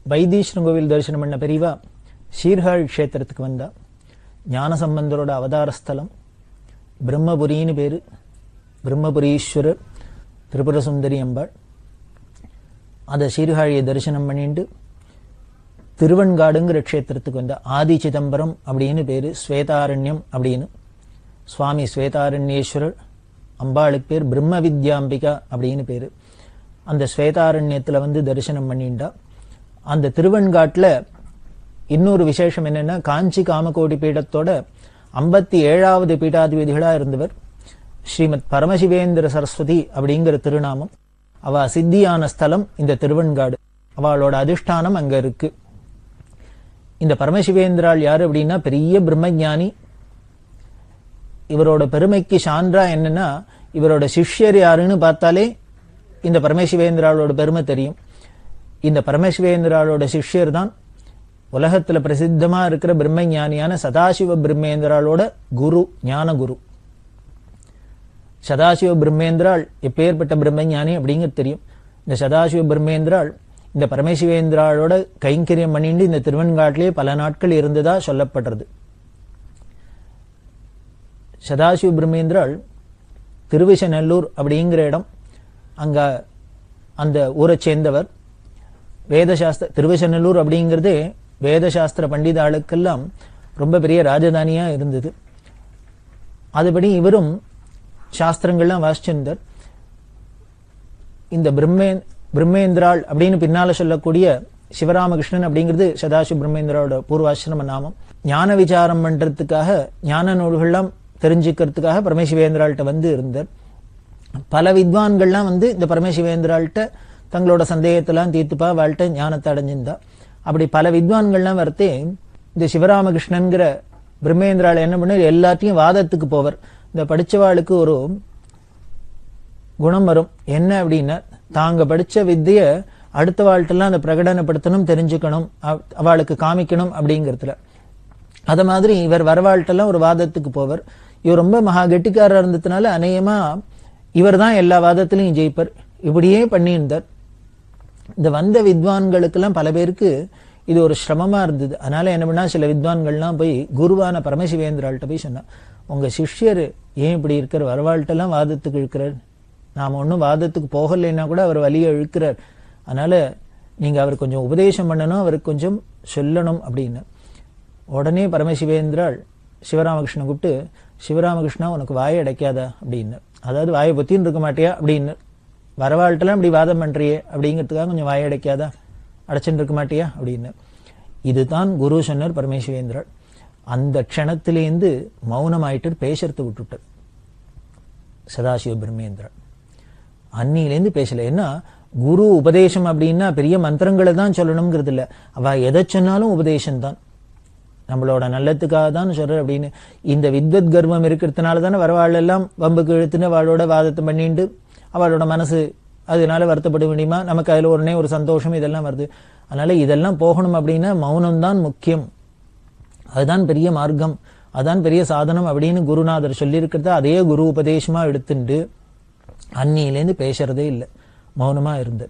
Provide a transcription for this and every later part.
வைத்தீஸ்வரன் கோவில் தரிசனம் பண்ண பெரியவா சீர்காழி க்ஷேத்திரத்துக்கு வந்தா. ஞானசம்பந்தரோட அவதார ஸ்தலம் பிரம்மபுரின்னு பேரு. பிரம்மபுரீஸ்வரர் திரிபுர சுந்தரி அம்பாள். அதை சீர்காழியை தரிசனம் பண்ணிட்டு திருவன்காடுங்கிற க்ஷேத்திரத்துக்கு வந்தா. ஆதி சிதம்பரம் அப்படின்னு பேரு, ஸ்வேதாரண்யம் அப்படின்னு. சுவாமி ஸ்வேதாரண்யேஸ்வரர், அம்பாளுக்கு பேர் பிரம்ம வித்யாம்பிகா அப்படின்னு பேரு. அந்த ஸ்வேதாரண்யத்துல வந்து தரிசனம் பண்ணிண்டா. அந்த திருவன்காட்டுல இன்னொரு விசேஷம் என்னன்னா, காஞ்சி காமகோடி பீடத்தோட 57வது பீடாதிபதிகளா இருந்தவர் ஸ்ரீமத் பரமசிவேந்திர சரஸ்வதி அப்படிங்கிற திருநாமம். அவ சித்தியான ஸ்தலம் இந்த திருவன்காடு. அவளோட அதிஷ்டானம் அங்க இருக்கு. இந்த பரமசிவேந்திராள் யாரு அப்படின்னா பெரிய பிரம்மஞானி. இவரோட பெருமைக்கு சான்றா என்னன்னா, இவரோட சிஷ்யர் யாருன்னு பார்த்தாலே இந்த பரமசிவேந்திராளோட பெருமை தெரியும். இந்த பரமசிவேந்திராளோட சிஷ்யர் தான் உலகத்துல பிரசித்தமா இருக்கிற பிரம்மஞானியான சதாசிவ பிரம்மேந்திராளோட குரு, ஞான குரு. சதாசிவ பிரம்மேந்திராள் எப்பேற்பட்ட பிரம்மஞானி அப்படிங்கிறது தெரியும். இந்த சதாசிவ பிரம்மேந்திராள் இந்த பரமசிவேந்திராளோட கைங்கரியம் பண்ணிட்டு இந்த திருவன்காட்டிலேயே பல நாட்கள் இருந்ததா சொல்லப்படுறது. சதாசிவ பிரம்மேந்திராள் திருவிசநல்லூர் அப்படிங்கிற இடம், அங்க அந்த ஊரை சேர்ந்தவர். வேதசாஸ்திர திருவிசநல்லூர் அப்படிங்கிறது வேதசாஸ்திர பண்டித ஆளுக்கெல்லாம் ரொம்ப பெரிய ராஜதானியா இருந்தது. அதுபடி இவரும் சாஸ்திரங்கள்லாம் வாசிச்சிருந்தார். இந்த பிரம்மேந்திராள் அப்படின்னு பின்னால சொல்லக்கூடிய சிவராமகிருஷ்ணன் அப்படிங்கிறது சதாசிவ பிரம்மேந்திராவோட பூர்வாசிரம நாமம். ஞான விசாரம் பண்றதுக்காக, ஞான நூல்கள்லாம் தெரிஞ்சுக்கிறதுக்காக பரமசிவேந்திராள்கிட்ட வந்து இருந்தார். பல வித்வான்கள்லாம் வந்து இந்த பரமசிவேந்திராள்கிட்ட தங்களோட சந்தேகத்தெல்லாம் தீர்த்துப்பா, வாழ்கிட்ட ஞானத்தை அடைஞ்சிருந்தா. அப்படி பல வித்வான்கள்லாம் வரத்தே இந்த சிவராமகிருஷ்ணன்கிற பிரம்மேந்திராள் என்ன பண்ண, எல்லாத்தையும் வாதத்துக்கு போவர். இந்த படிச்சவாளுக்கு ஒரு குணம் வரும். என்ன அப்படின்னா, தாங்க படிச்ச வித்திய அடுத்த வாழ்க்கெல்லாம் அந்த பிரகடனப்படுத்தணும், தெரிஞ்சுக்கணும், அவளுக்கு காமிக்கணும் அப்படிங்கிறதுல. அத மாதிரி இவர் வரவாழ்ட்டெல்லாம் ஒரு வாதத்துக்கு போவர். இவர் ரொம்ப மகா கெட்டிக்காரர் இருந்ததுனால அநேகமா இவர் தான் எல்லா வாதத்திலையும் ஜெயிப்பர். இப்படியே பண்ணியிருந்தார். இந்த வந்த வித்வான்களுக்கெல்லாம் பல பேருக்கு இது ஒரு சிரமமா இருந்தது. அதனால என்ன பண்ணா, சில வித்வான்கள்லாம் போய் குருவான பரமசிவேந்திராள்கிட்ட போய் சொன்னா, உங்க சிஷ்யர் ஏன் இப்படி இருக்கிற, வரவாழ்ட்டெல்லாம் வாதத்துக்கு இழுக்கிறார், நாம ஒன்றும் வாதத்துக்கு போகலைன்னா கூட அவர் வலியை இழுக்கிறார், அதனால நீங்க அவர் கொஞ்சம் உபதேசம் பண்ணணும், அவருக்கு கொஞ்சம் சொல்லணும் அப்படின்னு. உடனே பரமசிவேந்திராள் சிவராமகிருஷ்ணன் கூப்பிட்டு, சிவராமகிருஷ்ணா உனக்கு வாயை அடைக்காதா அப்படின்னு, அதாவது வாயை பொத்தின்னு இருக்க மாட்டியா அப்படின்னு, வரவாழ்ட்டெல்லாம் இப்படி வாதம் பண்றியே அப்படிங்கிறதுக்காக கொஞ்சம் வாயை அடைக்காதா, அடைச்சுட்டு இருக்க மாட்டியா அப்படின்னு. இதுதான் குரு சொன்னார் பரமசிவேந்திராள். அந்த க்ஷணத்திலேருந்து மௌனமாயிட்டு பேசுறது விட்டுட்டார் சதாசிவ பிரம்மேந்திராள். அன்னிலேருந்து பேசல. ஏன்னா குரு உபதேசம் அப்படின்னா பெரிய மந்திரங்களை தான் சொல்லணுங்கிறது இல்லை, அவ எதை சொன்னாலும் உபதேசம் தான், நம்மளோட நல்லத்துக்காக தான் சொல்ற அப்படின்னு. இந்த வித்வத் கர்வம் இருக்கிறதுனால தானே வரவாள் எல்லாம் வம்புக்கு இழுத்துன்னு அவளோட வாதத்தை பண்ணிட்டு அவளோட மனசு அதனால வருத்தப்பட முடியுமா, நமக்கு அதுல உடனே ஒரு சந்தோஷம் இதெல்லாம் வருது. அதனால இதெல்லாம் போகணும் அப்படின்னா மௌனம் தான் முக்கியம், அதுதான் பெரிய மார்க்கம், அதுதான் பெரிய சாதனம் அப்படின்னு குருநாதர் சொல்லியிருக்கிறத அதே குரு உபதேசமா எடுத்துட்டு அன்னியிலேருந்து பேசுறதே இல்லை, மௌனமா இருந்து.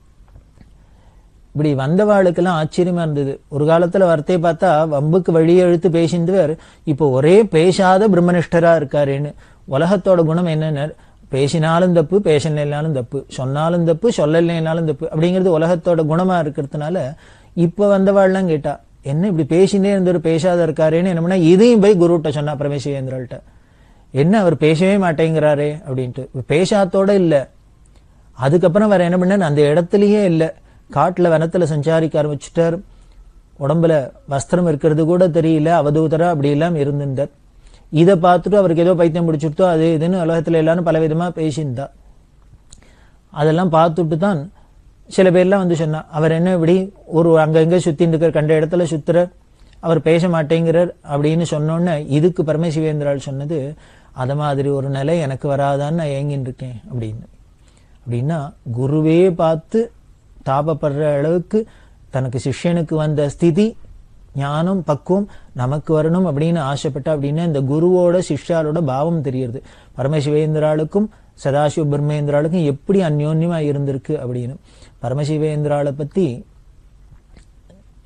இப்படி வந்தவாளுக்கெல்லாம் ஆச்சரியமா இருந்தது. ஒரு காலத்துல வார்த்தையை பார்த்தா வம்புக்கு வழியை இழுத்து பேசிந்தவர் இப்போ ஒரே பேசாத பிரம்மனிஷ்டரா இருக்காருன்னு. உலகத்தோட குணம் என்னன்னு, பேசினாலும் தப்பு, பேசலைனாலும் தப்பு, சொன்னாலும் தப்பு, சொல்லலைனாலும் தப்பு அப்படிங்கிறது உலகத்தோட குணமா இருக்கிறதுனால இப்ப வந்தவாள்லாம் கேட்டா, என்ன இப்படி பேசினே இருந்தவர் பேசாத இருக்காருன்னு என்ன பண்ணா, இதையும் போய் குருட்ட சொன்னா பரமேஸ்வரேந்திராள்கிட்ட, என்ன அவர் பேசவே மாட்டேங்கிறாரே அப்படின்ட்டு. பேசாத்தோட இல்ல, அதுக்கப்புறம் வேற என்ன பண்ண, அந்த இடத்துலயே இல்ல, காட்டுல வனத்துல சஞ்சாரிக்க ஆரம்பிச்சுட்டார். உடம்புல வஸ்திரம் இருக்கிறது கூட தெரியல, அவதூதரா அப்படி எல்லாம் இருந்திருந்தார். இதை பார்த்துட்டு அவருக்கு ஏதோ பைத்தியம் பிடிச்சிருத்தோ அது இதுன்னு உலகத்துல எல்லாரும் பல விதமா பேசியிருந்தா. அதெல்லாம் பார்த்துட்டு தான் சில பேர்லாம் வந்து சொன்னா, அவர் என்ன இப்படி ஒரு அங்க எங்க சுத்தின்னு இருக்கார், கண்ட இடத்துல சுத்துறார், அவர் பேச மாட்டேங்கிறார் அப்படின்னு சொன்னோன்னு இதுக்கு பரமசிவேந்திராள் சொன்னது, அத மாதிரி ஒரு நிலை எனக்கு வராதான்னு நான் ஏங்கின்னு இருக்கேன் அப்படின்னு. அப்படின்னா குருவே பார்த்து தாபப்படுற அளவுக்கு தனக்கு சிஷ்யனுக்கு வந்த ஸ்திதி, ஞானம், பக்குவம் நமக்கு வரணும் அப்படின்னு ஆசைப்பட்டா அப்படின்னா இந்த குருவோட சிஷ்யாலோட பாவம் தெரியுது. பரமசிவேந்திராளுக்கும் சதாசிவ பிரம்மேந்திராளுக்கும் எப்படி அந்யோன்யமா இருந்திருக்கு அப்படின்னு. பரமசிவேந்திராளை பத்தி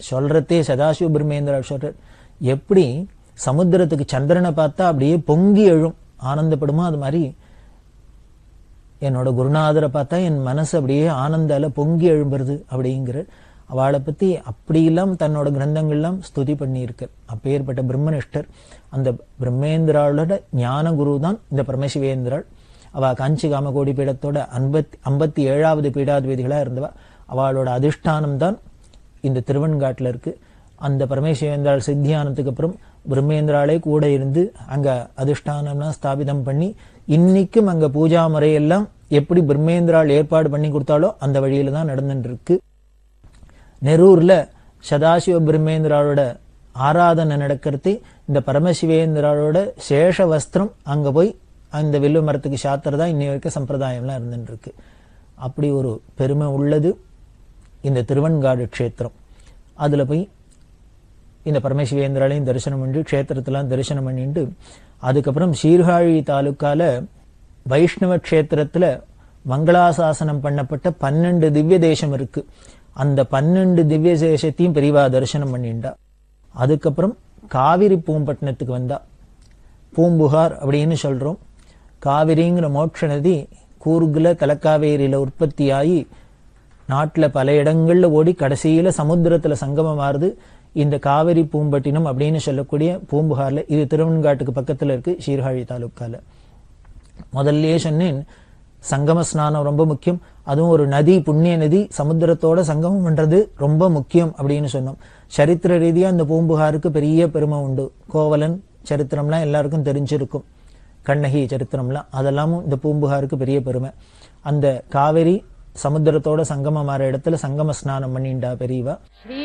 சொல்றதே சதாசிவ பிரம்மேந்திரா சொல்றார், எப்படி சமுத்திரத்துக்கு சந்திரனை பார்த்தா அப்படியே பொங்கி எழும் ஆனந்தப்படுமோ அது மாதிரி என்னோட குருநாதரை பார்த்தா என் மனசு அப்படியே ஆனந்தால பொங்கி எழும்புறது அப்படிங்கிற அவளை பத்தி அப்படியெல்லாம் தன்னோட கிரந்தங்கள்லாம் ஸ்துதி பண்ணியிருக்க. அப்பேற்பட்ட பிரம்மனிஷ்டர். அந்த பிரம்மேந்திராளோட ஞான குரு தான் இந்த பரமசிவேந்திராள். அவ காஞ்சி காமகோடி பீடத்தோட 57வது பீடாதிபதிகளா இருந்தவா. அவளோட அதிஷ்டானம் தான் இந்த திருவெண்காட்டுல இருக்கு. அந்த பரமேஸ்வரேந்திராள் சித்தியானத்துக்கு அப்புறம் பிரம்மேந்திராலே கூட இருந்து அங்க அதிஷ்டானம்லாம் ஸ்தாபிதம் பண்ணி இன்னைக்கும் அங்க பூஜா முறையெல்லாம் எப்படி பிரம்மேந்திராள் ஏற்பாடு பண்ணி கொடுத்தாலோ அந்த வழியில தான் நடந்துட்டு இருக்கு. நெரூர்ல சதாசிவ பிரம்மேந்திராளோட ஆராதனை நடக்கிறது. இந்த பரமசிவேந்திராளோட சேஷ வஸ்திரம் அங்க போய் அந்த வில்லு மரத்துக்கு சாத்திரதா இன்னி வரைக்கும் சம்பிரதாயம்லாம் இருந்துட்டு இருக்கு. அப்படி ஒரு பெருமை உள்ளது இந்த திருவெண்காடு க்ஷேத்திரம். அதுல போய் இந்த பரமசிவேந்திராலையும் தரிசனம் பண்ணி க்ஷேத்திரத்தெல்லாம் தரிசனம் பண்ணிட்டு அதுக்கப்புறம் சீர்காழி தாலுக்கால வைஷ்ணவ க்ஷேத்திரத்துல மங்களாசாசனம் பண்ணப்பட்ட 12 திவ்ய தேசம் இருக்கு. அந்த 12 திவ்ய தேசத்தையும் பெரியவா தரிசனம் பண்ணிண்டா. அதுக்கப்புறம் காவிரி பூம்பட்டினத்துக்கு வந்தா. பூம்புகார் அப்படின்னு சொல்றோம். காவிரிங்கிற மோட்ச நதி கூர்குல தலக்காவேரியில உற்பத்தி ஆகி நாட்டுல பல இடங்கள்ல ஓடி கடைசியில சமுத்திரத்துல சங்கமமாறுது இந்த காவிரி பூம்பட்டினம் அப்படின்னு சொல்லக்கூடிய பூம்புகார்ல. இது திருவெண்காட்டுக்கு பக்கத்துல இருக்கு, சீர்காழி தாலுக்கால. முதல்லயே சொன்னேன், சங்கம ஸ்நானம் ரொம்ப முக்கியம். அதுவும் ஒரு நதி, புண்ணிய நதி சமுத்திரத்தோட சங்கமம் பண்றது ரொம்ப முக்கியம் அப்படின்னு சொன்னோம். சரித்திர ரீதியா இந்த பூம்புகாருக்கு பெரிய பெருமை உண்டு. கோவலன் சரித்திரம்லாம் எல்லாருக்கும் தெரிஞ்சிருக்கும், கண்ணகி சரித்திரம்லாம், அதெல்லாமும் இந்த பூம்புகாருக்கு பெரிய பெருமை. அந்த காவிரி சமுத்திரத்தோட சங்கமமாற இடத்துல சங்கம ஸ்நானம் பண்ணிண்டா பெரியவா.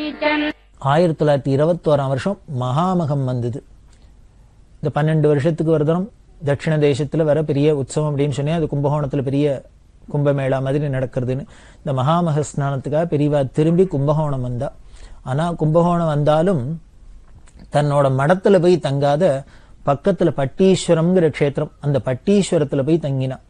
1921ஆம் வருஷம் மகாமகம் வந்தது. இந்த 12 வருஷத்துக்கு ஒரு தரம் தட்சிண தேசத்துல வர பெரிய உற்சவம் அப்படின்னு சொன்னேன். அது கும்பகோணத்துல பெரிய கும்பமேளா மாதிரி நடக்கிறதுன்னு. இந்த மகாமக ஸ்நானத்துக்காக பெரியவா திரும்பி கும்பகோணம் வந்தா. ஆனா கும்பகோணம் வந்தாலும் தன்னோட மடத்துல போய் தங்காத பக்கத்துல பட்டீஸ்வரம்ங்கிற க்ஷேத்திரம், அந்த பட்டீஸ்வரத்துல போய் தங்கினா.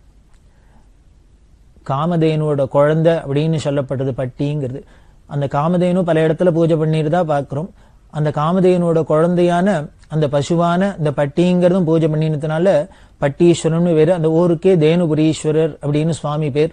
காமதேனுவோட குழந்தை அப்படின்னு சொல்லப்பட்டது பட்டிங்கிறது. அந்த காமதேனு பல இடத்துல பூஜை பண்ணிருந்தா பாக்குறோம். அந்த காமதேனுவோட குழந்தையான அந்த பசுவான இந்த பட்டிங்கிறதும் பூஜை பண்ணினதுனால பட்டீஸ்வரம்னு வேறு. அந்த ஊருக்கே தேனுபுரீஸ்வரர் அப்படின்னு சுவாமி பேர்.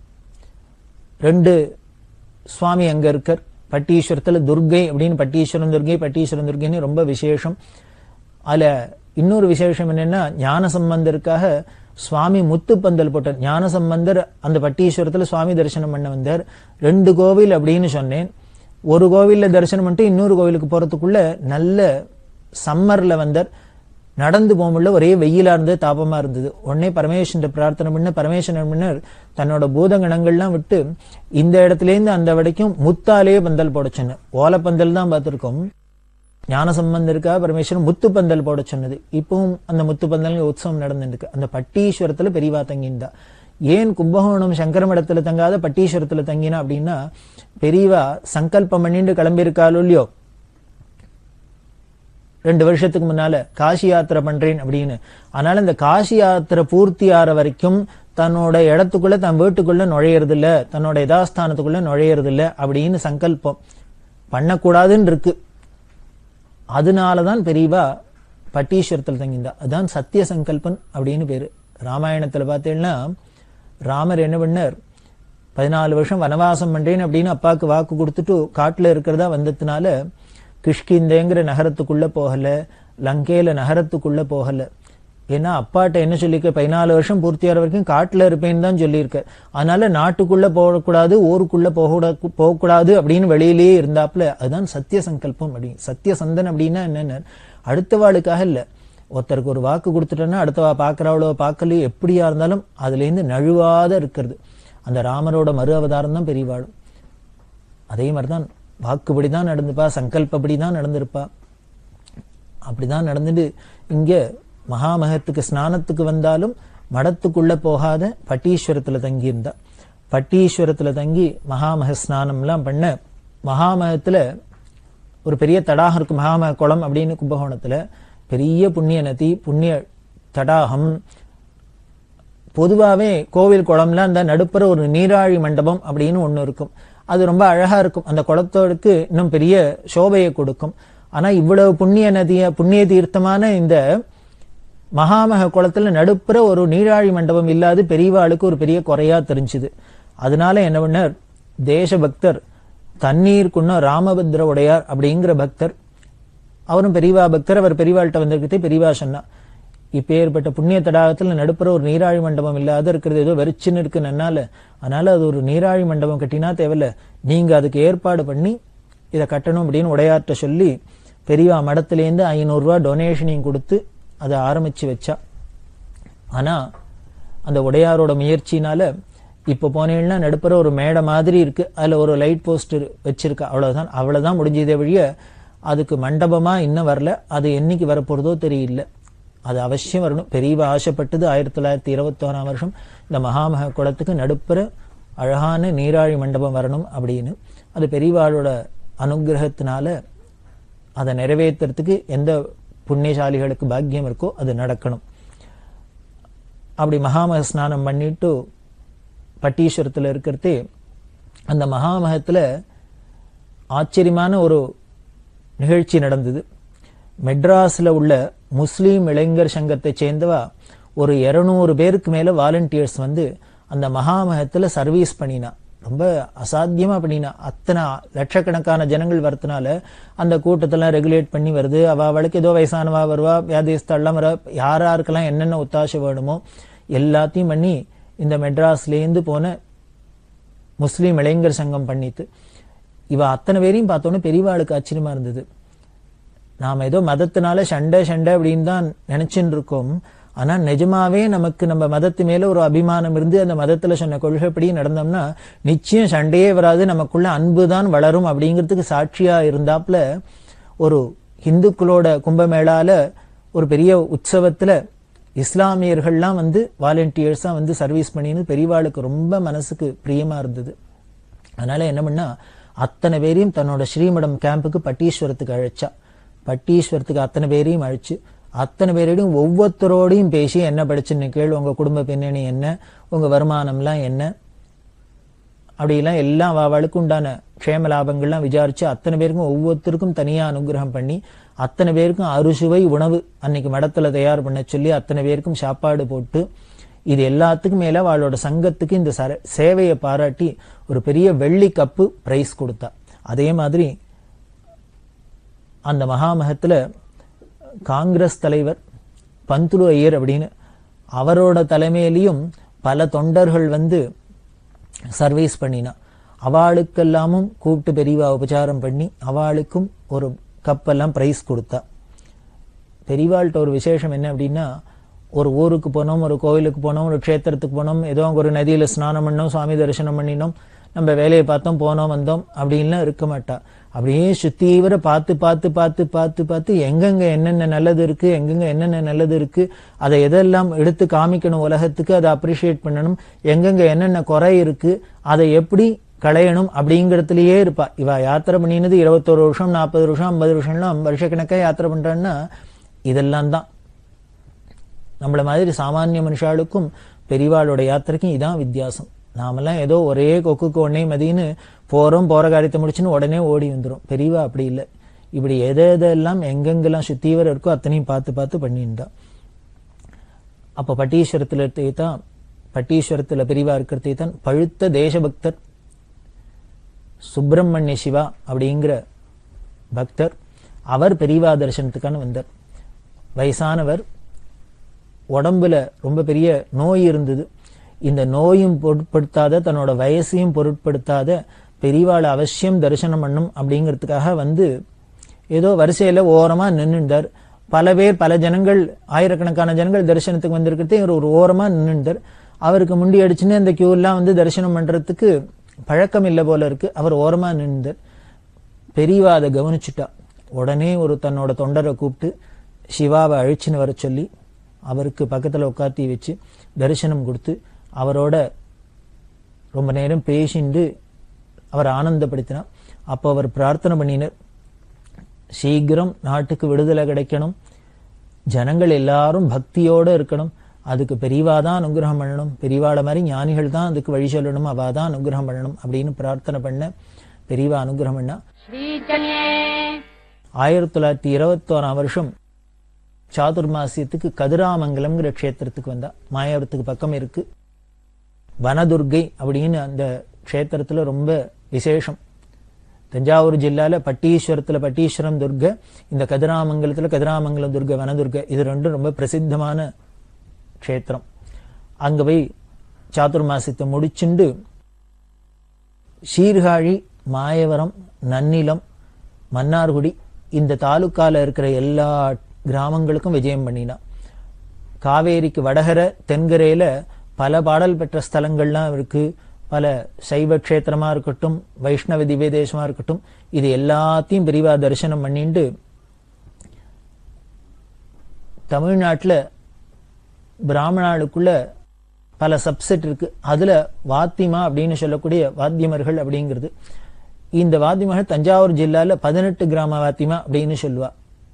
2 சுவாமி அங்க இருக்கார். பட்டீஸ்வரத்துல துர்கை அப்படின்னு பட்டீஸ்வரம் துர்கை, பட்டீஸ்வரம் துர்கைன்னு ரொம்ப விசேஷம். அதுல இன்னொரு விசேஷம் என்னன்னா, ஞானசம்பந்தருக்காக சுவாமி முத்துப்பந்தல் போட்டார். ஞானசம்பந்தர் அந்த பட்டீஸ்வரத்துல சுவாமி தரிசனம் பண்ண வந்தார். 2 கோவில் அப்படின்னு சொன்னேன். ஒரு கோவில்ல தரிசனம் பண்ணிட்டு இன்னொரு கோவிலுக்கு போறதுக்குள்ள நல்ல சம்மர்ல வந்தார். நடந்து போகும்போது ஒரே வெயிலா இருந்தது, தாபமா இருந்தது. உடனே பரமேஸ்வரன் பிரார்த்தனை பண்ண பரமேஸ்வரன் தன்னோட பூதகணங்கள்லாம் விட்டு இந்த இடத்துல இருந்து அந்த வரைக்கும் முத்தாலே பந்தல் போட சொன்ன. ஓலப்பந்தல் தான் பார்த்திருக்கோம். ஞானசம்பந்தருக்காக பரமேஸ்வரன் முத்து பந்தல் போட சொன்னது. இப்பவும் அந்த முத்து பந்தல் உற்சவம் நடந்துருக்கு. அந்த பட்டீஸ்வரத்துல பெரியவா தங்கியிருந்தா. ஏன் கும்பகோணம் சங்கரமடத்துல தங்காத பட்டீஸ்வரத்துல தங்கினா அப்படின்னா, பெரியவா சங்கல்பம் பண்ணிட்டு கிளம்பி இருக்காளோ இல்லையோ 2 வருஷத்துக்கு முன்னால காசி யாத்திரை பண்றேன் அப்படின்னு. அதனால இந்த காசி யாத்திரை பூர்த்தி ஆற வரைக்கும் தன்னோட இடத்துக்குள்ள தன் வீட்டுக்குள்ள நுழையறது இல்ல, தன்னோட யதாஸ்தானத்துக்குள்ள நுழையறது இல்ல அப்படின்னு சங்கல்பம் பண்ணக்கூடாதுன்னு இருக்கு. அதனாலதான் பெரியவா பட்டீஸ்வரத்தில் தங்கியிருந்தா. அதுதான் சத்திய சங்கல்பன் அப்படின்னு பேரு. ராமாயணத்துல பார்த்தீங்கன்னா ராமர் என்ன பண்ணார், 14 வருஷம் வனவாசம் பண்றேன் அப்படின்னு அப்பாவுக்கு வாக்கு கொடுத்துட்டு காட்டுல இருக்கிறதா வந்ததுனால கிஷ்கிந்தேங்கிற நகரத்துக்குள்ள போகல, லங்கேல நகரத்துக்குள்ள போகல. ஏன்னா அப்பாட்ட என்ன சொல்லியிருக்க, 14 வருஷம் பூர்த்தியாகிற வரைக்கும் காட்டுல இருப்பேன்னு தான் சொல்லியிருக்க. அதனால நாட்டுக்குள்ள போகக்கூடாது, ஊருக்குள்ள போகக்கூடாது அப்படின்னு வெளியிலேயே இருந்தாப்புல. அதுதான் சத்திய சங்கல்பம். அப்படி சத்திய சந்தன் அப்படின்னா என்னன்னு, அடுத்த வாளுக்காக இல்ல, ஒருத்தருக்கு ஒரு வாக்கு கொடுத்துட்டோன்னா அடுத்தவா பாக்குறவளோ பார்க்கலையோ எப்படியா இருந்தாலும் அதுல இருந்து நழுவாத இருக்கிறது. அந்த ராமரோட மறு அவதாரம் தான் பெரியவாளும். அதே மாதிரிதான் வாக்குப்படிதான் நடந்துப்பா, சங்கல்பப்படிதான் நடந்திருப்பா. அப்படிதான் நடந்துட்டு இங்க மகாமகத்துக்கு ஸ்நானத்துக்கு வந்தாலும் மடத்துக்குள்ள போகாத பட்டீஸ்வரத்துல தங்கியிருந்தா. பட்டீஸ்வரத்துல தங்கி மகாமக ஸ்நானம் எல்லாம் பண்ண. மகாமகத்துல ஒரு பெரிய தடாகம் இருக்கு, மகாமக குளம் அப்படின்னு கும்பகோணத்துல. பெரிய புண்ணிய நதி, புண்ணிய தடாகம். பொதுவாவே கோவில் குளம்லாம் இந்த நடுப்புற ஒரு நீராழி மண்டபம் அப்படின்னு ஒண்ணு இருக்கும். அது ரொம்ப அழகா இருக்கும். அந்த குளத்தோடுக்கு இன்னும் பெரிய சோபையை கொடுக்கும். ஆனா இவ்வளவு புண்ணிய தீர்த்தமான இந்த மகாமக குளத்துல நடுப்புற ஒரு நீராழி மண்டபம் இல்லாது பெரியவாளுக்கு ஒரு பெரிய குறையா தெரிஞ்சுது. அதனால என்ன பண்ணார், தேசபக்தர் தண்ணீருக்குன்ன ராமபத்ர உடையார் அப்படிங்கிற பக்தர், அவரும் பெரியவா பக்தர். அவர் பெரியவாள்கிட்ட வந்திருக்கிறதே பெரியவா சொன்னா, இப்ப ஏற்பட்ட புண்ணிய தடாகத்துல நடுப்புற ஒரு நீராழி மண்டபம் இல்லாத இருக்கிறது ஏதோ வெறிச்சுன்னு இருக்கு நன்னால, அதனால அது ஒரு நீராழி மண்டபம் கட்டினா தேவையில்ல, நீங்க அதுக்கு ஏற்பாடு பண்ணி இதை கட்டணும் அப்படின்னு உடையார்ட்ட சொல்லி பெரியவா மடத்திலேருந்து 500 ரூபாய் டொனேஷனையும் கொடுத்து அதை ஆரம்பிச்சு வச்சா. ஆனா அந்த உடையாரோட முயற்சினால இப்ப போனீங்கன்னா நடுப்புற ஒரு மேடை மாதிரி இருக்கு, அதுல ஒரு லைட் போஸ்ட் வச்சிருக்கா, அவ்வளவுதான் முடிஞ்சதே வழிய அதுக்கு மண்டபமா இன்னும் வரல. அது என்னைக்கு வரப்போறதோ தெரியல. அது அவசியம் வரணும். பெரியவா ஆசைப்பட்டது 1921ஆம் வருஷம் இந்த மகாமக குளத்துக்கு நடுப்புற அழகான நீராழி மண்டபம் வரணும் அப்படின்னு. அது பெரியவாளோட அனுகிரகத்தினால அதை நிறைவேற்றுறதுக்கு எந்த புண்ணியசாலிகளுக்கு பாக்கியம் இருக்கோ அது நடக்கணும். அப்படி மகாமக ஸ்நானம் பண்ணிட்டு பட்டீஸ்வரத்துல இருக்கிறதே அந்த மகாமகத்துல ஆச்சரியமான ஒரு நிகழ்ச்சி நடந்தது. மெட்ராஸ்ல உள்ள முஸ்லீம் இளைஞர் சங்கத்தை சேர்ந்தவா ஒரு 200 பேருக்கு மேல வாலண்டியர்ஸ் வந்து அந்த மகாமகத்துல சர்வீஸ் பண்ணினா. ரொம்ப அசாத்தியமா பண்ணினா. அத்தனை லட்சக்கணக்கான ஜனங்கள் வரதுனால அந்த கூட்டத்தெல்லாம் ரெகுலேட் பண்ணி வருது. அவளுக்கு ஏதோ வயசானவா வருவா, வியாதிஸ்தெல்லாம் வர, யாருக்கெல்லாம் என்னென்ன ஒத்தாசை வேணுமோ எல்லாத்தையும் பண்ணி இந்த மெட்ராஸ்லேருந்து போன முஸ்லீம் இளைஞர் சங்கம் பண்ணிட்டு இவ அத்தனை பேரையும் பார்த்தோன்னே பெரியவாளுக்கு ஆச்சரியமா இருந்தது. நாம ஏதோ மதத்தினால சண்டை அப்படின்னு தான் நினைச்சுட்டு இருக்கோம். ஆனா நிஜமாவே நமக்கு நம்ம மதத்து மேல ஒரு அபிமானம் இருந்து அந்த மதத்துல சொன்ன கொள்கைப்படி நடந்தோம்னா நிச்சயம் சண்டையே வராது, நமக்குள்ள அன்புதான் வளரும் அப்படிங்கிறதுக்கு சாட்சியா இருந்தாப்புல ஒரு இந்துக்களோட கும்பமேளால ஒரு பெரிய உற்சவத்துல இஸ்லாமியர்கள்லாம் வந்து வாலண்டியர்ஸா வந்து சர்வீஸ் பண்ணின்னு பெரியவாளுக்கு ரொம்ப மனசுக்கு பிரியமா இருந்தது. அதனால என்ன பண்ணா அத்தனை பேரையும் தன்னோட ஸ்ரீமடம் கேம்புக்கு பட்டீஸ்வரத்துக்கு அழைச்சா. பட்டீஸ்வரத்துக்கு அத்தனை பேரையும் அழைச்சு அத்தனை பேரையும் ஒவ்வொருத்தரோடையும் பேசி என்ன படிச்சுன்னு கேள், உங்க குடும்ப பின்னணி என்ன, உங்க வருமானம்லாம் என்ன, அப்படிலாம் எல்லாம் அவளுக்கு உண்டான க்ஷேம லாபங்கள்லாம் விசாரிச்சு அத்தனை பேருக்கும் ஒவ்வொருத்தருக்கும் தனியா அனுகிரகம் பண்ணி அத்தனை பேருக்கும் அறுசுவை உணவு அன்னைக்கு மடத்துல தயார் பண்ண சொல்லி அத்தனை பேருக்கும் சாப்பாடு போட்டு இது எல்லாத்துக்கும் மேல அவளோட சங்கத்துக்கு இந்த சேவையை பாராட்டி ஒரு பெரிய வெள்ளி கப்பு பிரைஸ் கொடுத்தா. அதே மாதிரி அந்த மகாமகத்துல காங்கிரஸ் தலைவர் பந்துலு ஐயர் அப்படின்னு அவரோட தலைமையிலையும் பல தொண்டர்கள் வந்து சர்வீஸ் பண்ணினா. அவளுக்கெல்லாமும் கூப்பிட்டு பெரியவா உபச்சாரம் பண்ணி அவளுக்கும் ஒரு கப்பெல்லாம் பிரைஸ் கொடுத்தா. பெரியவாள்கிட்ட ஒரு விசேஷம் என்ன அப்படின்னா, ஒரு ஊருக்கு போனோம், ஒரு கோவிலுக்கு போனோம், ஒரு க்ஷேத்திரத்துக்கு போனோம், ஏதோ ஒரு நதியில ஸ்நானம் பண்ணோம், சுவாமி தரிசனம் பண்ணினோம், நம்ம வேலையை பார்த்தோம், போனோம் வந்தோம் அப்படின்லாம் இருக்க மாட்டா. அப்படியே சுத்தீவிர பார்த்து பார்த்து பார்த்து பார்த்து பார்த்து எங்கெங்க என்னென்ன நல்லது இருக்கு, எங்கெங்க என்னென்ன நல்லது இருக்கு, அதை எதெல்லாம் எடுத்து காமிக்கணும் உலகத்துக்கு, அதை அப்ரிஷியேட் பண்ணணும், எங்கெங்க என்னென்ன குறை இருக்கு, அதை எப்படி களையணும் அப்படிங்கிறதுலயே இருப்பா. இவ யாத்திரை பண்ணினது 21 வருஷம் 40 வருஷம் 50 வருஷம்லாம் வருஷக்கணக்கா யாத்திரை பண்றான்னா இதெல்லாம் தான். நம்மள மாதிரி சாமானிய மனுஷாளுக்கும் பெரியவாளோட யாத்திரைக்கும் இதான் வித்தியாசம். நாமெல்லாம் ஏதோ ஒரே கொக்குக்கு ஒன்னே மதின்னு போற காரியத்தை முடிச்சுன்னு உடனே ஓடி வந்துடும். பெரியவா அப்படி இல்லை. இப்படி எதெல்லாம் எங்கெங்கெல்லாம் சுத்தீவர இருக்கோ அத்தனையும் பார்த்து பார்த்து பண்ணிருந்தா. அப்ப பட்டீஸ்வரத்துல பெரியவா இருக்கிறதே தான் பழுத்த தேசபக்தர் சுப்பிரமணிய சிவா அப்படிங்கிற பக்தர். அவர் பெரியவா தரிசனத்துக்கான வந்தார். வயசானவர், உடம்புல ரொம்ப பெரிய நோய் இருந்தது. இந்த நோயும் பொருட்படுத்தாத, தன்னோட வயசையும் பொருட்படுத்தாத பெரியவாளை அவசியம் தரிசனம் பண்ணும் அப்படிங்கிறதுக்காக வந்து ஏதோ வரிசையில ஓரமா நின்றுந்தார். பல ஜனங்கள், ஆயிரக்கணக்கான ஜனங்கள் தரிசனத்துக்கு வந்திருக்கிறதே ஒரு ஓரமா நின்றுந்தார். அவருக்கு முண்டி அடிச்சுன்னு அந்த கியூ எல்லாம் வந்து தரிசனம் பண்றதுக்கு பழக்கம் இல்லை போல இருக்கு. அவர் ஓரமா நின்றுந்தார். பெரியவா அதை கவனிச்சுட்டா. உடனே ஒரு தன்னோட தொண்டரை கூப்பிட்டு சிவாவை அழிச்சுன்னு வர சொல்லி அவருக்கு பக்கத்துல உட்காத்தி வச்சு தரிசனம் கொடுத்து அவரோட ரொம்ப நேரம் பேசிண்டு அவர் ஆனந்தப்படுத்தினார். அப்போ அவர் பிரார்த்தனை பண்ணினார், சீக்கிரம் நாட்டுக்கு விடுதலை கிடைக்கணும், ஜனங்கள் எல்லாரும் பக்தியோட இருக்கணும், அதுக்கு பெரியவா தான் அனுகிரகம் பண்ணணும், பெரியவாளை மாதிரி ஞானிகள் தான் அதுக்கு வழி சொல்லணும், அவா தான் அனுகிரகம் பண்ணணும் அப்படின்னு பிரார்த்தனை பண்ண பெரியவா அனுகிரகம் பண்ணா. 1921 வருஷம் சாதுர்மாசியத்துக்கு கதிராமங்கலம்ங்கிற க்ஷேத்திரத்துக்கு வந்தா. மாயாவரத்துக்கு பக்கம் இருக்கு. வனதுர்கை அப்படின்னு அந்த க்ஷேத்திரத்துல ரொம்ப விசேஷம். தஞ்சாவூர் ஜில்லால பட்டீஸ்வரத்துல பட்டீஸ்வரம் துர்கை, இந்த கதிராமங்கலத்துல கதிராமங்கலம் துர்கை, வனதுர்கை, இது ரெண்டும் ரொம்ப பிரசித்தமான க்ஷேத்திரம். அங்க போய் சாதுர்மாசியத்தை முடிச்சுண்டு சீர்காழி, மாயவரம், நன்னிலம், மன்னார்குடி இந்த தாலுக்கால இருக்கிற எல்லா கிராமங்களுக்கும் விஜயம் பண்ணினா. காவேரிக்கு வடகர தென்கரையில பல பாடல் பெற்ற ஸ்தலங்கள்லாம் இருக்கு. பல சைவ கஷேத்திரமா இருக்கட்டும், வைஷ்ணவ திவ்ய தேசமா இருக்கட்டும், இது எல்லாத்தையும் பெரியவா தரிசனம் பண்ணிட்டு தமிழ்நாட்டுல பிராமணாளுக்குள்ள பல சப்செட் இருக்கு. அதுல வாத்திமா அப்படின்னு சொல்லக்கூடிய வாத்தியமர்கள் அப்படிங்கிறது. இந்த வாத்தியமர்கள் தஞ்சாவூர் ஜில்லால 18 கிராம வாத்திமா அப்படின்னு சொல்லுவா.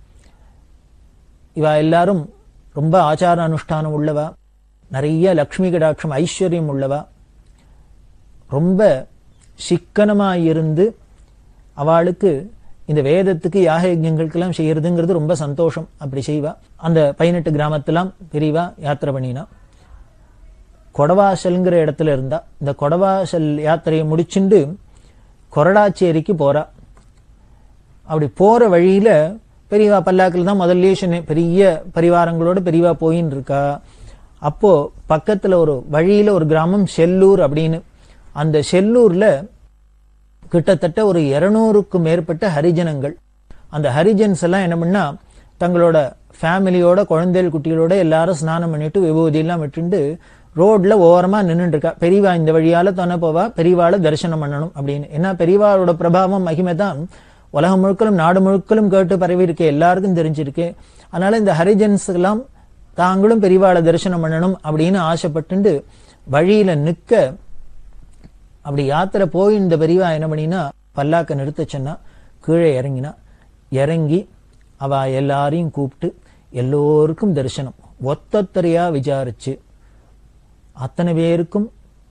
இவா எல்லாரும் ரொம்ப ஆச்சார அனுஷ்டானம் உள்ளவா, நிறைய லக்ஷ்மி கடாட்சம் ஐஸ்வர்யம் உள்ளவா, ரொம்ப சிக்கனமா இருந்து அவளுக்கு இந்த வேதத்துக்கு யாக யஜ்ஞங்களுக்கெல்லாம் செய்யறதுங்கிறது ரொம்ப சந்தோஷம். அப்படி செய்வா. அந்த 18 கிராமத்தெல்லாம் பெரியவா யாத்திரை பண்ணினா. கொடவாசல்ங்கிற இடத்துல இருந்தா. இந்த கொடவாசல் யாத்திரையை முடிச்சுண்டு கொரடாச்சேரிக்கு போறா. அப்படி போற வழியில பெரியவா பல்லாக்கில் தான் முதல்ல பெரிய பரிவாரங்களோட பெரியவா போயின்னு இருக்கா. அப்போ பக்கத்துல ஒரு வழியில ஒரு கிராமம் செல்லூர் அப்படின்னு. அந்த செல்லூர்ல கிட்டத்தட்ட ஒரு 200க்கும் மேற்பட்ட ஹரிஜனங்கள். அந்த ஹரிஜன்ஸ் எல்லாம் என்ன பண்ணா, தங்களோட ஃபேமிலியோட குழந்தைகள் குட்டிகளோட எல்லாரும் ஸ்நானம் பண்ணிட்டு விபூதி எல்லாம் விட்டுண்டு ரோட்ல ஓரமா நின்றுட்டு இருக்கா. பெரியவா இந்த வழியால தானே போவா, பெரியவாளை தரிசனம் பண்ணணும் அப்படின்னு. ஏன்னா பெரியவாளோட பிரபாவம் மகிமை தான் உலகம் முழுக்களும் நாடு முழுக்களும் கேட்டு பரவி இருக்கு, எல்லாருக்கும் தெரிஞ்சிருக்கு. அதனால இந்த ஹரிஜன்ஸ் எல்லாம் தாங்களும் பெரியவாளை தரிசனம் பண்ணணும் அப்படின்னு ஆசைப்பட்டு வழியில நிக்க, அப்படி யாத்திரை போய் இந்த பெரியவா என்ன பண்ணினா பல்லாக்க நிறுத்தச்சன்னா கீழே இறங்கினா. இறங்கி அவ எல்லாரையும் கூப்பிட்டு எல்லோருக்கும் தரிசனம் ஒத்தொத்தரையா விசாரிச்சு அத்தனை பேருக்கும்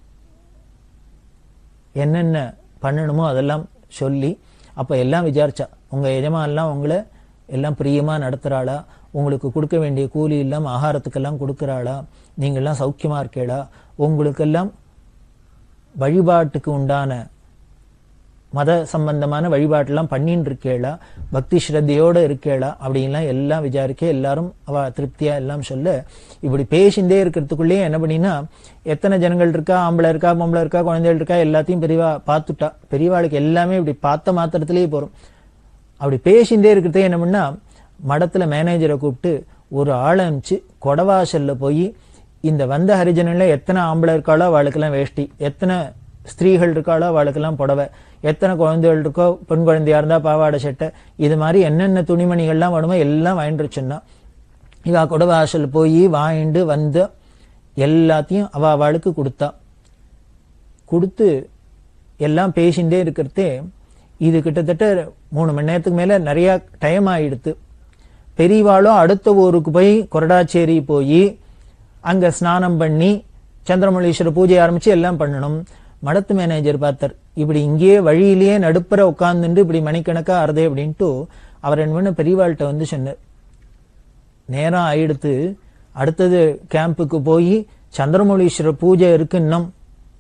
என்னென்ன பண்ணணுமோ அதெல்லாம் சொல்லி, அப்ப எல்லாம் விசாரிச்சா, உங்க எஜமானெல்லாம் உங்களை எல்லாம் பிரியமா நடத்துறாளா, உங்களுக்கு கொடுக்க வேண்டிய கூலி இல்லாம ஆகாரத்துக்கெல்லாம் கொடுக்கறாளா, நீங்க எல்லாம் சௌக்கியமா இருக்கேளா, உங்களுக்கெல்லாம் வழிபாட்டுக்கு உண்டான மத சம்பந்தமான வழிபாட்டெல்லாம் பண்ணிட்டு இருக்கேளா, பக்தி ஸ்ரத்தையோட இருக்கேளா அப்படின்லாம் எல்லாம் விசாரிக்க, எல்லாரும் அவ திருப்தியா எல்லாம் சொல்ல, இப்படி பேசிண்டே இருக்கிறதுக்குள்ளேயே என்ன பண்ணினா, எத்தனை ஜனங்கள் இருக்கா, ஆம்பளை இருக்கா, பொம்பளை இருக்கா, குழந்தைகள் இருக்கா, எல்லாத்தையும் பெரியவா பார்த்துட்டா. பெரியவாளுக்கு எல்லாமே இப்படி பார்த்த மாத்திரத்திலேயே போறோம். அப்படி பேசிண்டே இருக்கிறதே என்ன பண்ணா, மடத்துல மேனேஜரை கூப்பிட்டு ஒரு ஆளை அனுப்பிச்சு கொடவாசல்ல போய் இந்த வந்த ஹரிஜனங்கள்ல எத்தனை ஆம்பளை இருக்காளோ அவளுக்கெல்லாம் வேஷ்டி, எத்தனை ஸ்திரீகள் இருக்காளோ அவளுக்கெல்லாம் புடவை, எத்தனை குழந்தைகள் இருக்கோ பெண் குழந்தையா இருந்தா பாவாடை சட்டை, இது மாதிரி என்னென்ன துணிமணிகள்லாம் வேணுமோ எல்லாம் வாங்கிட்டு சொன்னா. இவா கொடவாசல் போய் வாங்கிட்டு வந்து எல்லாத்தையும் அவளுக்கு கொடுத்தா. கொடுத்து எல்லாம் பேசிண்டே இருக்கிறதே இது கிட்டத்தட்ட 3 மணி நேரத்துக்கு மேல நிறைய டைம் ஆயிடுத்து. பெரியவாளும் அடுத்த ஊருக்கு போய் கொரடாச்சேரி போய் அங்க ஸ்நானம் பண்ணி சந்திரமௌலீஸ்வரர் பூஜை ஆரம்பிச்சு எல்லாம் பண்ணணும். மடத்து மேனேஜர் பார்த்தார், இப்படி இங்கேயே வழியிலேயே நடுப்புற உட்கார்ந்துட்டு இப்படி மணிக்கணக்கா ஆறுதே அப்படின்ட்டு அவர் என்ன பெரியவாள்கிட்ட வந்து சொன்னார், நேரம் ஆயிடுத்து, அடுத்தது கேம்புக்கு போய் சந்திரமௌலீஸ்வரர் பூஜை இருக்கு, இன்னும்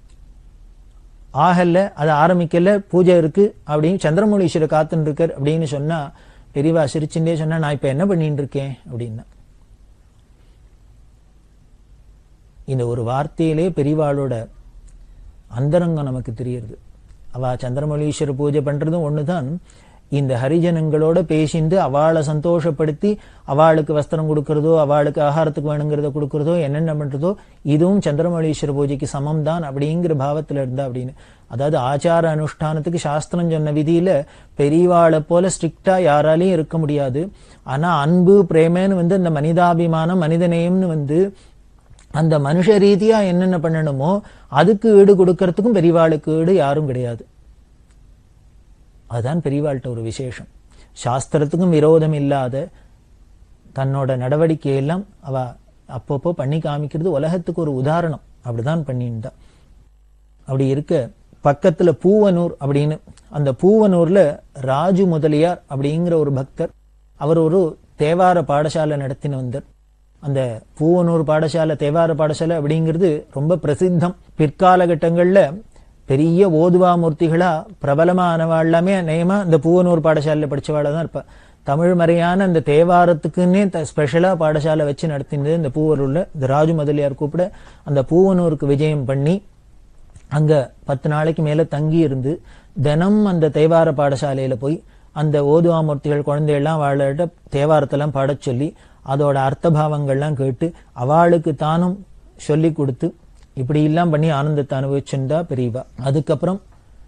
ஆகல, அது ஆரம்பிக்கல, பூஜை இருக்கு அப்படின்னு சந்திரமௌலீஸ்வரர் காத்துன்னு இருக்கார் அப்படின்னு சொன்னா, பெரியவா சிரிச்சுட்டே சொன்னா, நான் இப்ப என்ன பண்ணிட்டு இருக்கேன் அப்படின்னா. இந்த ஒரு வார்த்தையிலே பெரியவாளோட அந்தரங்கம் நமக்கு தெரியுது. அவ சந்திரமௌலீஸ்வர பூஜை பண்றதும் ஒண்ணுதான், இந்த ஹரிஜனங்களோட பேசிண்டு அவளை சந்தோஷப்படுத்தி அவளுக்கு வஸ்திரம் கொடுக்கறதோ, அவளுக்கு ஆகாரத்துக்கு வேணுங்கிறத கொடுக்கறதோ, என்னென்ன பண்றதோ, இதுவும் சந்திரமௌலீஸ்வர பூஜைக்கு சமம் தான் அப்படிங்கிற பாவத்துல இருந்தா அப்படின்னு. அதாவது ஆச்சார அனுஷ்டானத்துக்கு சாஸ்திரம் சொன்ன விதியில பெரியவாளை போல ஸ்ட்ரிக்டா யாராலையும் இருக்க முடியாது. ஆனா அன்பு பிரேமன்னு வந்து அந்த மனிதாபிமானம் மனிதநேயம்னு வந்து அந்த மனுஷ ரீதியா என்னென்ன பண்ணணுமோ அதுக்கு ஈடு கொடுக்கறதுக்கும் பெரியவாளுக்கு ஈடு யாரும் கிடையாது. அதுதான் பெரியவாள்கிட்ட ஒரு விசேஷம். சாஸ்திரத்துக்கும் விரோதம் இல்லாத தன்னோட நடவடிக்கையெல்லாம் அவ அப்பப்போ பண்ணி காமிக்கிறது உலகத்துக்கு ஒரு உதாரணம். அப்படிதான் பண்ணிட்டா. அப்படி இருக்க பக்கத்துல பூவனூர் அப்படின்னு, அந்த பூவனூர்ல ராஜு முதலியார் அப்படிங்கிற ஒரு பக்தர், அவர் ஒரு தேவார பாடசாலை நடத்தின வந்தார். அந்த பூவனூர் பாடசாலை, தேவார பாடசாலை அப்படிங்கிறது ரொம்ப பிரசித்தம். பிற்காலகட்டங்கள்ல பெரிய ஓதுவா மூர்த்திகளா பிரபலமானவா எல்லாமே நேயமா இந்த பூவனூர் பாடசாலையில படிச்சவாள தான் இருப்பா. தமிழ் மறையான அந்த தேவாரத்துக்குன்னே ஸ்பெஷலா பாடசாலை வச்சு நடத்தினது இந்த பூவனூர்ல. இந்த ராஜு முதலியார் கூப்பிட அந்த பூவனூருக்கு விஜயம் பண்ணி அங்க 10 நாளைக்கு மேல தங்கி இருந்து தினம் அந்த தேவார பாடசாலையில போய் அந்த ஓதுவாமூர்த்திகள் குழந்தைகள்லாம் வாழ தேவாரத்தெல்லாம் பாடச் சொல்லி அதோட அர்த்தபாவங்கள்லாம் கேட்டு அவளுக்கு தானும் சொல்லி கொடுத்து இப்படி எல்லாம் பண்ணி ஆனந்தத்தை அனுபவிச்சுண்டா பெரியவா. அதுக்கப்புறம்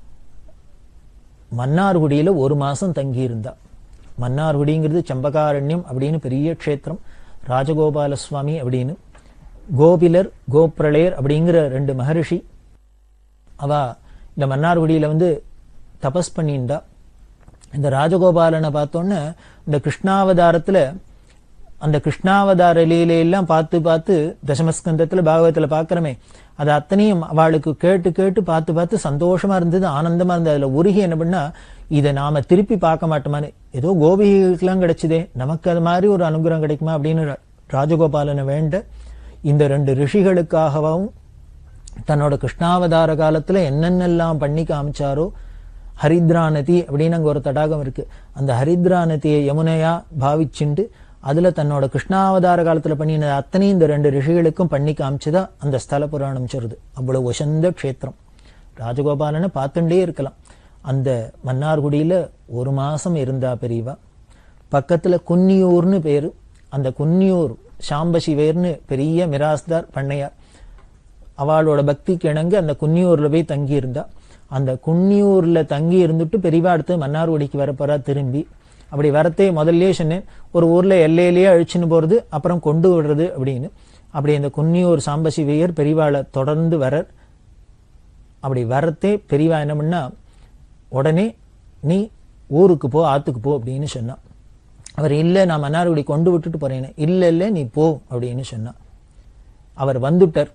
மன்னார்குடியில 1 மாசம் தங்கி இருந்தா. மன்னார்குடிங்கிறது சம்பகாரண்யம் அப்படின்னு பெரிய க்ஷேத்திரம். ராஜகோபால சுவாமி அப்படின்னு, கோபிலர் கோப்ரளயர் அப்படிங்கிற 2 மகரிஷி அவ இந்த மன்னார்குடியில தபஸ் பண்ணிண்டா. இந்த ராஜகோபாலனை பார்த்தோன்னு இந்த கிருஷ்ணாவதாரத்துல அந்த கிருஷ்ணாவதார லீலையெல்லாம் பார்த்து பார்த்து தசமஸ்கந்தத்துல பாகவத்துல பாக்கிறமே, அது அத்தனையும் அவளுக்கு கேட்டு கேட்டு பார்த்து பார்த்து சந்தோஷமா இருந்தது, ஆனந்தமா இருந்தது. அதுல உருகி என்ன பண்ணா, இதை நாம திருப்பி பார்க்க மாட்டோமான்னு, ஏதோ கோபிகளுக்கெல்லாம் கிடைச்சதே, நமக்கு அது மாதிரி ஒரு அனுகிரகம் கிடைக்குமா அப்படின்னு ராஜகோபாலனை வேண்ட இந்த 2 ரிஷிகளுக்காகவும் தன்னோட கிருஷ்ணாவதார காலத்துல என்னென்னலாம் பண்ணி காமிச்சாரோ, ஹரித்ரா நதி அப்படின்னு அங்க ஒரு தடாகம் இருக்கு, அந்த ஹரித்ரா நதியை யமுனையா பாவிச்சுண்டு அதுல தன்னோட கிருஷ்ணாவதார காலத்துல பண்ணின அத்தனையும் இந்த 2 ரிஷிகளுக்கும் பண்ணி காமிச்சுதா அந்த ஸ்தல புராணம் சொல்றது. அவ்வளவு உசந்த க்ஷேத்திரம். ராஜகோபாலனை பார்த்துட்டே இருக்கலாம். அந்த மன்னார்குடியில 1 மாசம் இருந்தா பெரியவா. பக்கத்துல குன்னியூர்னு பேரு. அந்த குன்னியூர் சாம்பசிவேர்னு பெரிய மிராஸ்தார் பண்ணையார், அவளோட பக்திக்கு இணங்க அந்த குன்னியூர்ல போய் தங்கி இருந்தா. அந்த குன்னியூர்ல தங்கி இருந்துட்டு பெரியவா அடுத்து மன்னார்குடிக்கு வரப்போறா திரும்பி. அப்படி வரத்தே முதல்லயே சொன்னேன், ஒரு ஊர்ல எல்லையிலேயே அழிச்சுன்னு போறது அப்புறம் கொண்டு விடுறது அப்படின்னு. அப்படி அந்த குன்னியூர் சாம்பசிவையர் பெரியவாளை தொடர்ந்து வரர். அப்படி வரத்தே பெரியவா என்ன பண்ணா, உடனே நீ ஊருக்கு போ, ஆத்துக்கு போ அப்படின்னு சொன்னா. அவர் இல்ல நான் மன்னார்குடி கொண்டு விட்டுட்டு போறேன்னு, இல்ல நீ போ அப்படின்னு சொன்னா. அவர் வந்துட்டார்.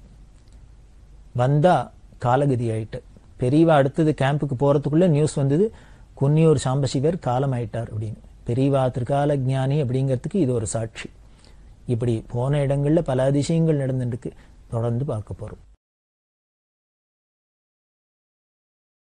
வந்தா காலகதி ஆயிட்டு. பெரியவா அடுத்தது கேம்புக்கு போறதுக்குள்ள நியூஸ் வந்தது, குன்னியூர் சாம்பசிவர் காலம் ஆயிட்டார் அப்படின்னு. பெரியவா திருக்கால ஞானி அப்படிங்கிறதுக்கு இது ஒரு சாட்சி. இப்படி போன இடங்கள்ல பல அதிசயங்கள் நடந்துருக்கு. தொடர்ந்து பார்க்க போறோம்.